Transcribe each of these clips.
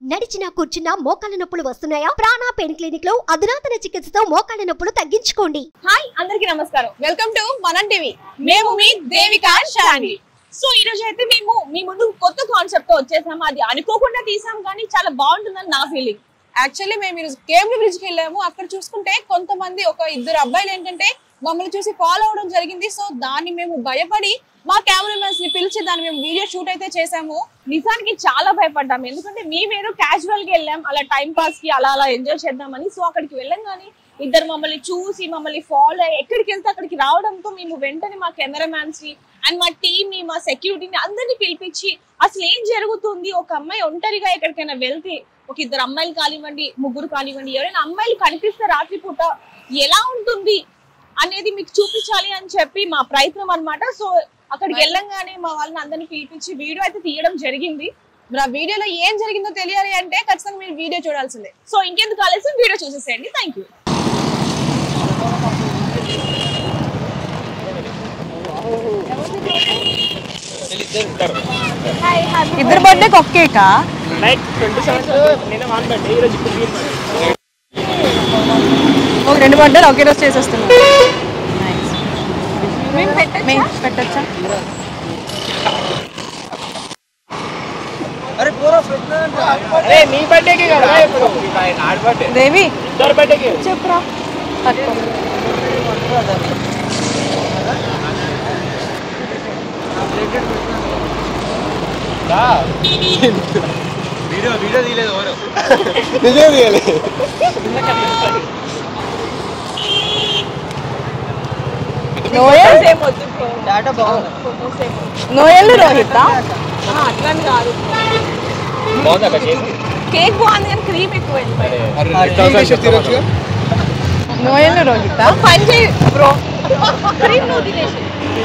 నడిచినా కూర్చున్నా మోకాళ్ళ నొప్పులు వస్తున్నాయా? ప్రాణ పెయిన్ క్లినిక్ లో అధునాతన చికిత్సతో మోకాళ్ళ నొప్పులు తగ్గించుకోండి. హాయ్ అందరికీ నమస్కారం. వెల్కమ్ టు మనం టీవీ. మేము మీ దేవిక శాన్వి. సో ఈ రోజు అయితే మేము మీ ముందు కొత్త కాన్సెప్ట్ తో వచ్చేసాము. అది అనుకోకుండా తీసాం కానీ చాలా బాగుంటుందని నా ఫీలింగ్. యాక్చువల్లీ మేము ఈరోజు కేబుల్ బ్రిడ్జ్ కి వెళ్ళాము. అక్కడ చూసుకుంటే కొంతమంది ఇద్దరు అబ్బాయిలు ఏంటంటే మమ్మల్ని చూసి ఫాలో అవడం జరిగింది. సో దాన్ని మేము భయపడి మా కెమెరామెన్స్ ని పిలిచి దాన్ని మేము వీడియో షూట్ అయితే చేసాము. నిజానికి చాలా భయపడ్డాము, ఎందుకంటే మేమేదో క్యాజువల్ గా వెళ్ళాం అలా టైం పాస్ కి అలా ఎంజాయ్ చేద్దామని. సో అక్కడికి వెళ్ళాం కానీ ఇద్దరు మమ్మల్ని చూసి మమ్మల్ని ఫాలో అయ్యి ఎక్కడికి వెళ్తే అక్కడికి రావడంతో మేము వెంటనే మా కెమెరామెన్స్ ని అండ్ మా టీమ్ ని మా సెక్యూరిటీని అందరినీ పిలిపించి అసలు ఏం జరుగుతుంది, ఒక అమ్మాయి ఒంటరిగా ఎక్కడికైనా వెళ్తే ఒక ఇద్దరు అమ్మాయిలు కానివ్వండి ముగ్గురు కానివ్వండి ఎవరైనా అమ్మాయిలు కనిపిస్తే రాత్రిపూట ఎలా ఉంటుంది అనేది మీకు చూపించాలి అని చెప్పి మా ప్రయత్నం అన్నమాట. సో అక్కడికి వెళ్ళంగానే మా వాళ్ళని అందరినీ పిలిపించి వీడియో అయితే తీయడం జరిగింది. మరి ఆ వీడియోలో ఏం జరిగిందో తెలియాలి అంటే ఖచ్చితంగా మీరు వీడియో చూడాల్సిందే. సో ఇంకెందుకు ఆలస్యం, వీడియో చూసేసేయండి. Thank you. ఇద్దరు బర్త్డే ఒక కేకా ఒక రెండు బర్త్డేలు ఒకే రోజు చేసేస్తున్నాం. పెట్టచ్చా? దేవి చెప్పురా. నోయల్ రోహిత్ అట్లని కాదు, కేక్ బాగుంది కానీ క్రీమ్ ఎక్కువ. నోయల్ రోహిత్ పని చేయి బ్రో, క్రీమ్ నువ్వు తినేసి.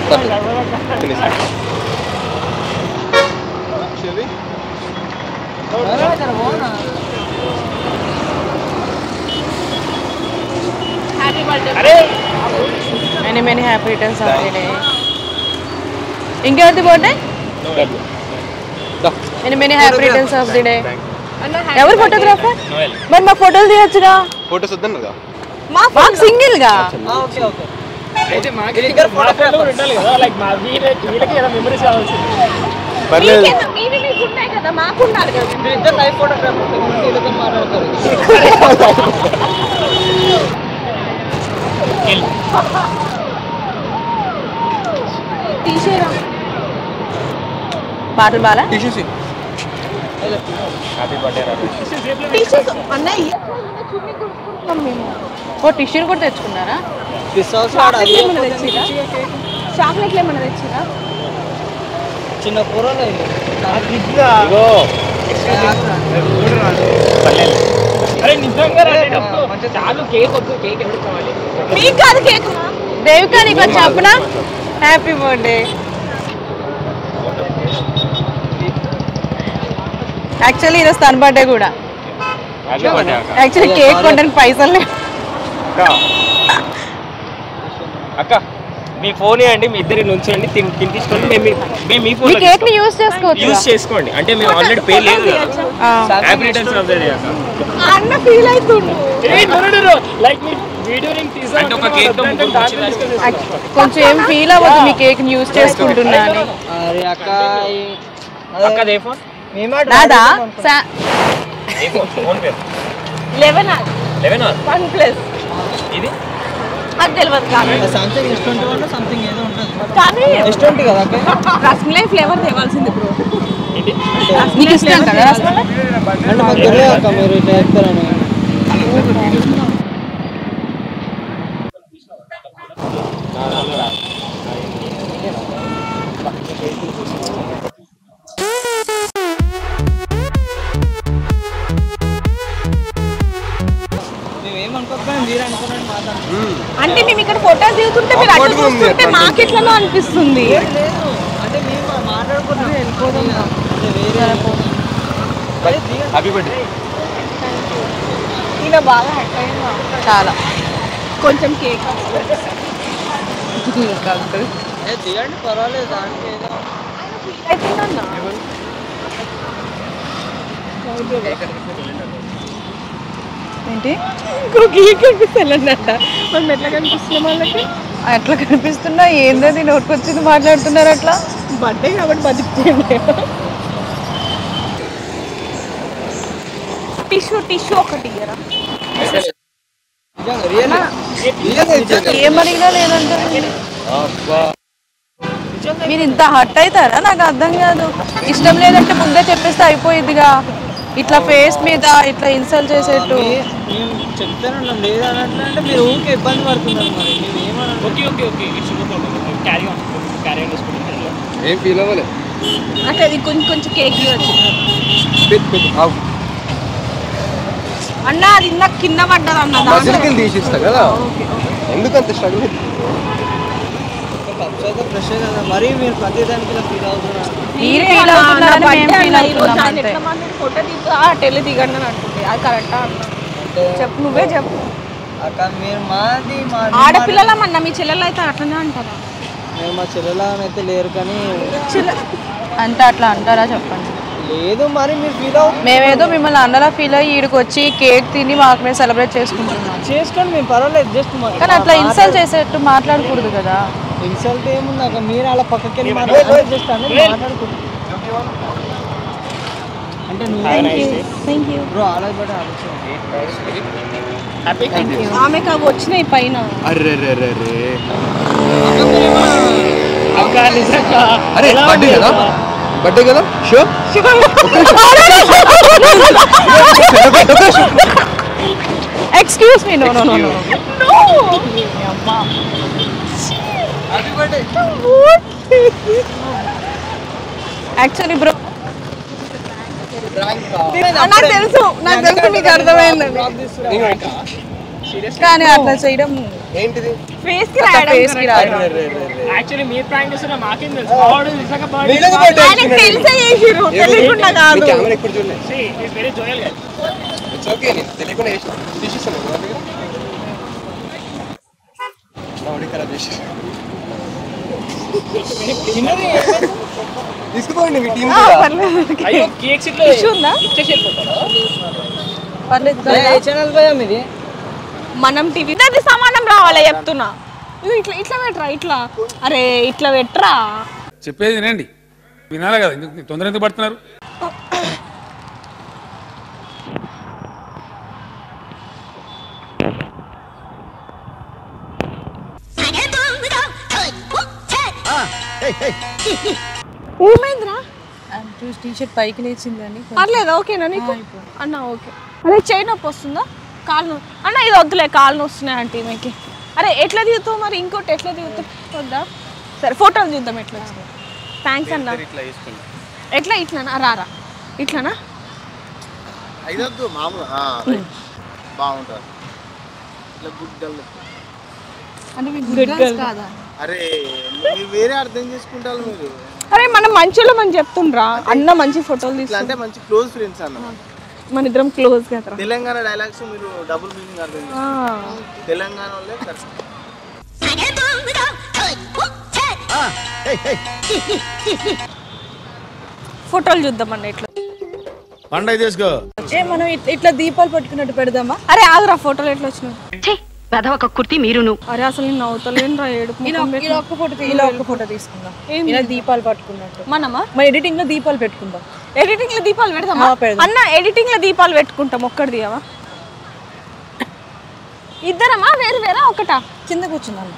Happy birthday. Many many happy returns of the day. ఇంకెవరిది birthday? Many many happy returns of the day. ఎవరు ఫోటోగ్రాఫర్? మరి మా ఫోటోలు తీయొచ్చుగా. ఫోటోస్ వద్దన్నారుగా, మాకు సింగిల్ గా. పాటలు బాగా ఓ టిష్యూలు కూడా తెచ్చుకున్నారా? చాక్లెట్లు ఏమన్నా తెచ్చిరా? చిన్న కూరలు దేవికా నీకు వచ్చి చెప్పనా హ్యాపీ బర్త్డే. యాక్చువల్లీ ఈరోజు తన బర్త్డే కూడా. యాక్చువల్లీ కేక్ కొనడానికి పైసలు లేవు. అక్క మీ ఫోన్ అండి, మీ ఇద్దరి నుంచి అండి తినిపించుకోండి. మేము మీ ఫోన్ కేక్ ని యూస్ చేసుకోండి. అంటే మేము ఆల్రెడీ పే లేదు. Happy returns of the day అక్క. అన్న ఫీల్ అవుతుండు లైక్ మీ వీడియో రింగ్ తీసా అంటే ఒక కేక్ తో కొంచెం ఏం ఫీల్ అవ్వదు మీ కేక్ ని యూస్ చేసుకుంటున్నా అని. అరే అక్క అక్క ఏ ఫోన్ నాదా? ఏ ఫోన్ పేరు 11 OnePlus. ఇది అది తెలియదు కానీ సామ్సంగ్ S21 సంథింగ్ ఏదో ఉంటుంది కానీ S20 కదా అక్క. రస్మలై ఫ్లేవర్ తేవాల్సింది బ్రో. ఏంటి నీకు ఇష్టం కదా రస్మలై? అంటే మాకు తెలియదు అక్క, మీరు ఇట్లా చెప్తారని. అంటే మేము ఇక్కడ ఫోటోస్ దిగుతుంటే మీరు అటు చూస్తుంటే మాకెట్లలో అనిపిస్తుంది. Happy birthday. ఈయన బాగా హెడ్ అయిందా చాలా కొంచెం కేక్ తీయండి పర్వాలేదు దానికి ఏదో ఏంటి ఇంకో కేక్ కనిపిస్తానంట మనం ఎట్లా కనిపిస్తున్నాం వాళ్ళకి అట్లా కనిపిస్తున్నా ఏంటది నోటుకొచ్చింది మాట్లాడుతున్నారు అట్లా బర్త్డే కాబట్టి బతుకుతుంది టిష్యూ ఒకటి ఇయ్యరా ఏం అడిగినా లేదంటే మీరు ఇంత హట్ అవుతారా నాకు అర్థం కాదు ఇష్టం లేదంటే ముందే చెప్పేస్తే అయిపోయిద్దిగా ఇట్లా ఫేస్ మీద ఇట్లా ఇన్సల్ట్ చేసేట్టు చెప్తాను లేదన్నట్లంటే మీరు ఊరికే ఇబ్బంది పడుతున్నారు మరి మీరు ఏమన్నా ఏం ఫీల్ అవ్వలే అంటే అది కొంచెం కేక్ వచ్చింది అన్న అది ఇందాక కింద పడ్డది అన్న మజిల్కి తీసిస్తా కదా ఎందుకంత స్ట్రగుల్ ఫ్రెష్ కదా మరి మీరు ప్రతి దానికి ఇలా ఫీల్ అవుతున్నారు మీరు ఫీల్ అవుతున్నారని మేము ఫీల్ అవుతున్నాం అంతే ఫోటో దిగు దిగండి అని అంటుంది అది కరెక్టా చెప్పు నువ్వే చెప్పు అక్క మీరు మాది ఆడపిల్లలమన్నా మీ చెల్లెలు అయితే అట్లనే అంటారా మేము మా చెల్లెలా అయితే లేరు కానీ అంతా అట్లా అంటారా చెప్పండి లేదు మరి మీరు ఫీల్ అవుతుంది మేమేదో మిమ్మల్ని అన్నలా ఫీల్ అయ్యి ఈడికి వచ్చి కేక్ తిని మాకు మేము సెలబ్రేట్ చేసుకుంటున్నాం చేసుకోండి మేము పర్వాలేదు జస్ట్ కానీ అట్లా ఇన్సల్ట్ చేసేట్టు మాట్లాడకూడదు కదా ఇన్సల్ట్ ఏముంది అక్క మీరు అలా పక్కకి వెళ్ళి మాట్లాడారు జస్ట్ అనేది మాట్లాడుకుంటాం అంటే నువ్వు బ్రో ఆలోచన ఆమెకు అవి వచ్చినాయి పైన అరే బర్త్డే కదా show excuse me no actually bro నాకు తెలుసు మీకు అర్థమైందండి కానీ అట్లా చేయడం ఏంటిది ఫేస్ కి రాయడం యాక్చువల్లీ మీరు ప్రాంక్ చేస్తున్నా మాకేం తెలుసు ఆయనకు తెలిసే చేసిర్రు తెలియకుండా కాదు కెమెరా ఎక్కడ చూడలేదు వెరీ జోయల్ గా ఇట్స్ ఓకే నేను తెలియకుండా తీసిస్తాను ఖరాబ్ చేసి తీసుకుపోండి మీ టీం అయ్యో కేక్ సిట్లో ఉందా ఇచ్చేసి వెళ్ళిపోతారా పర్లేదు ఏ ఛానల్ పోయా మీది మనం టీవీ అది సమానం రావాలా చెప్తున్నా ఇట్లా ఇట్లా పెట్టరా ఇట్లా అరే ఇట్లా పెట్టరా చెప్పేది వినండి వినాలి కదా ఎందుకు తొందర ఎందుకు పడుతున్నారు ఏమైందిరా టీషర్ట్ పైకి లేచిందని పర్లేదు ఓకేనా నీకు అన్న ఓకే అరే చేయి నొప్పి వస్తుందా కాళ్ళు అన్న ఇది వద్దులే కాళ్ళు వస్తున్నాయి అంటే మీకు అరే ఎట్లా దిగుతావు మరి ఇంకోటి ఎట్లా దిగుతావు వద్దా సరే ఫోటోలు చూద్దాం ఎట్లా థ్యాంక్స్ అన్న ఎట్లా ఇట్లానా రారా ఇట్లానా ఐదొద్దు మామూలు బాగుంటుంది ఇట్లా గుడ్ గర్ల్ అంటే మీకు గుడ్ గర్ల్ కాదా అరే మీరు వేరే అర్థం చేసుకుంటారు మీరు అరే మనం మంచిలో మనం చెప్తుండ్రా అన్న మంచి ఫోటోలు ఇట్లా తీసుకుంటా అంటే మంచి క్లోజ్ ఫ్రెండ్స్ అన్న మన ఇద్దరం క్లోజ్ కదా తెలంగాణ డైలాగ్స్ మీరు డబుల్ మీనింగ్ అర్థం చేసుకోండి తెలంగాణ వాళ్ళే కరెక్ట్ ఫోటోలు చూద్దాం అన్న ఇట్లా పండగ చేసుకో ఏ మనం ఇట్లా దీపాలు పట్టుకున్నట్టు పెడదామా అరే ఆగురా ఫోటోలు ఎట్లా వచ్చినాయి పెదవక కుర్తి మీరును అరే అసలు నేను నవ్వుతలేనురా ఏడుపు ముఖం పెట్టి. ఇలా ఒక్క ఫోటో తీసుకుందాం ఇలా దీపాలు పట్టుకున్నట్టు మనమా మా ఎడిటింగ్ లో దీపాలు పెట్టుకుందాం ఎడిటింగ్ లో దీపాలు పెడదామా పెడదాం. అన్న ఎడిటింగ్ లో దీపాలు పెట్టుకుంటాం ఒక్కటి దియవా ఇద్దరమా వేరు వేరా ఒకటా కింద కూర్చుందాం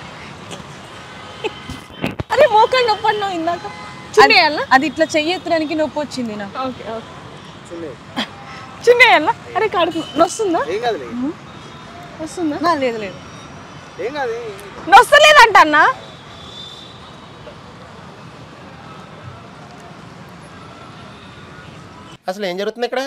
అరే మోకాలు నొప్పి అన్నావు ఇందాక చున్నేయాలనా అది ఇట్లా చెయ్యెత్తడానికి నొప్పి వచ్చింది నాకు ఓకే ఓకే చున్నేయాలనా అరే కడుపు నొస్తుందా ఏం కాదులే వస్తుందా లేదు లేదు ఏం కాదు నొస్తలేదంట అన్న అసలు ఏం జరుగుతుంది ఇక్కడ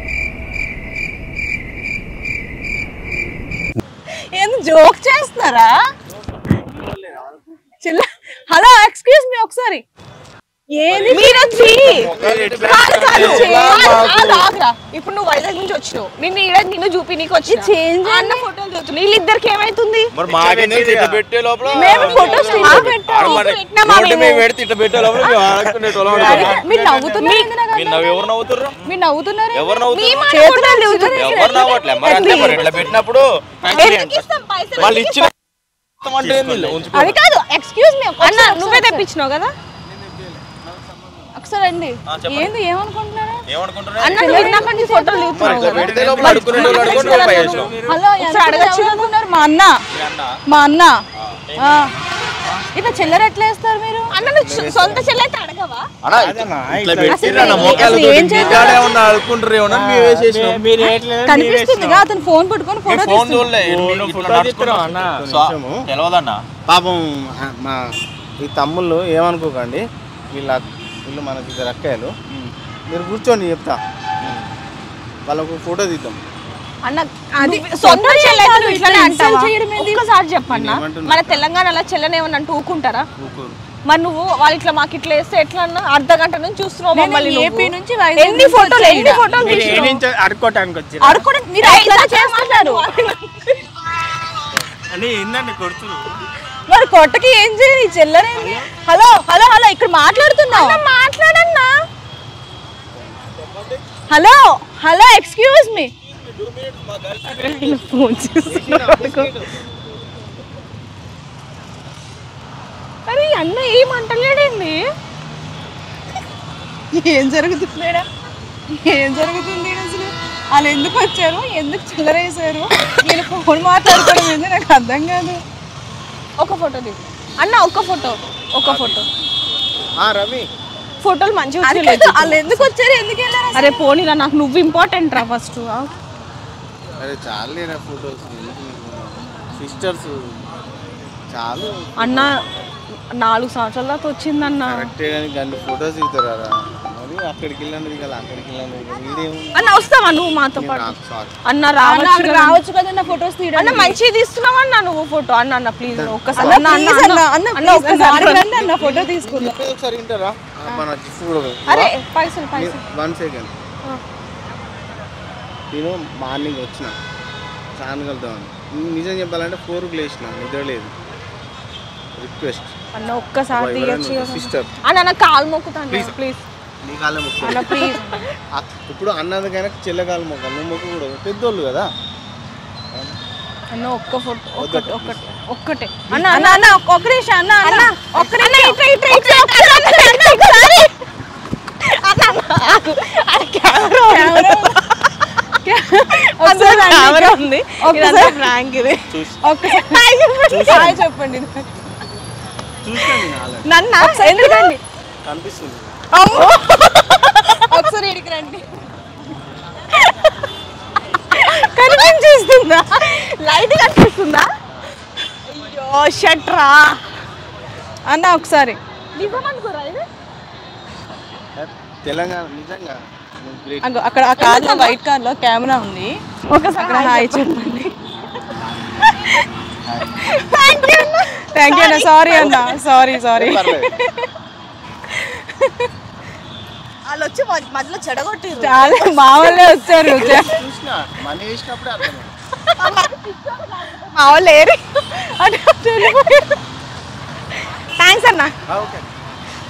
ఏం జోక్ చేస్తున్నారా హలో ఎక్స్క్యూజ్ మీ ఒకసారి ఇప్పుడు నువ్వు వైజాగ్ నుంచి వచ్చినావు నిన్ను చూపి నీకు వచ్చి అన్న ఫోటోలు చూస్తున్నావు వీళ్ళిద్దరికి ఏమైతుంది పెట్టినప్పుడు అది కాదు ఎక్స్క్యూజ్ మీ అన్న నువ్వే తెప్పించినావు కదా ఒకసారి అండి ఏంది ఏమనుకుంటున్నారా అన్న నువ్వు ఇందాక నుంచి ఫోటోలు హలో అడుగుతున్నారు మా అన్న ఇట్లా చిల్లర ఎట్లా వేస్తారు మీరు అన్న నువ్వు సొంత చెల్లైతే అడగవా కనిపిస్తుందిగా అతను ఫోన్ పట్టుకొని ఫోటో తెలియదన్నా పాపం మా ఈ తమ్ముళ్ళు ఏమనుకోకండి వీళ్ళు మనకి ఇద్దరు అక్కయ్యలు మీరు కూర్చోండి చెప్తా వాళ్ళకు ఫోటో తీద్దాం అన్న అది సొంత చెల్లైతే ఇట్లానే అంటావా ఒక్కసారి చెప్పన్నా మన తెలంగాణలో చెల్లనేమని అంటూ ఊకుంటారా మరి నువ్వు వాళ్ళు ఇట్లా మాకు ఇట్లా వేస్తే ఎట్లా అన్న అర్ధ గంట నుంచి చూస్తున్నావు మమ్మల్ని ఏపీ నుంచి ఎన్ని ఫోటోలు అడుక్కోటానికి వచ్చి మరి కొట్టకి ఏం చేయాలి చెల్లనే హలో హలో హలో ఇక్కడ మాట్లాడుతున్నావు మాట్లాడన్నా hello hello excuse me phone చేస్తున్నాడు అరే అన్న ఏమంటలేడండి ఏం జరుగుతుంది ఏం జరుగుతుంది అసలు వాళ్ళు ఎందుకు వచ్చారు ఎందుకు చిల్లర వేసారు నేను ఫోన్ మాట్లాడుకోవడం ఏంది నాకు అర్థం కాదు ఒక ఫోటో దిగు అన్న ఒక ఫోటో రవి ఫోటోలు మంచిగా వాళ్ళు ఎందుకు వచ్చారు ఎందుకు వెళ్ళారు అరే పోనీరా నాకు నువ్వు ఇంపార్టెంట్ రా ఫస్ట్ అరే చాలు ఫోటోస్ సిస్టర్స్ చాలు అన్న 4 సంవత్సరాల దాకా వచ్చిందన్న కరెక్టే కానీ గంట ఫోటోస్ దిగుతారా మరి అక్కడికి వెళ్ళండి దిగాలి అక్కడికి వెళ్ళండి అన్న వస్తావా నువ్వు మాతో పాటు అన్న రావచ్చు కదా నా ఫోటోస్ తీయడం అన్న మంచిగా తీస్తున్నావా అన్న నువ్వు ఫోటో అన్న ప్లీజ్ ఒక్కసారి అన్న ఫోటో తీసుకుందాం ఒకసారి వింటారా అరే పైసలు 1 సెకండ్ నేను మార్నింగ్ వచ్చిన స్నానం కలుద్దామని నిజం చెప్పాలంటే 4కి లేచిన నిద్ర లేదు రిక్వెస్ట్ అన్న ఒక్కసారి తీయచ్చు సిస్టర్ అన్న నా కాలు మొక్కుతాను ప్లీజ్ నీ కాళ్ళే మొక్కు అన్న ప్లీజ్ ఇప్పుడు అన్నదికైనా చెల్లె కాలు మొక్కలు నువ్వు మొక్కు కూడా పెద్దోళ్ళు కదా అన్న ఒక్క ఫోటో ఒక్కటే అన్న అన్న అన్న ఒక్క నిమిషం అన్న అన్న ఒక్క కెమెరా ఉంది ప్రాంక్ ఇది ఒక్కసారి చెప్పండి నన్ను ఎందుకండి కనిపిస్తుంది ఒకసారి ఇడికి రండి కనిపించేస్తుందా లైట్ కనిపిస్తుందా అయ్యో షట్రా అన్న ఒకసారి నిజమనుకోరా ఇది తెలంగాణ నిజంగా అక్కడ ఆ కార్లో వైట్ కార్లో కెమెరా ఉంది ఒకసారి హాయ్ చెప్పండి థ్యాంక్ యూ అన్న సారీ అన్న సారీ వాళ్ళు వచ్చి మధ్యలో చెడగొట్టారు చాలా మా వాళ్ళే వచ్చారు మనీ వేసినప్పుడే అర్థం మా వాళ్ళు ఏరి థ్యాంక్స్ అన్న ఓకే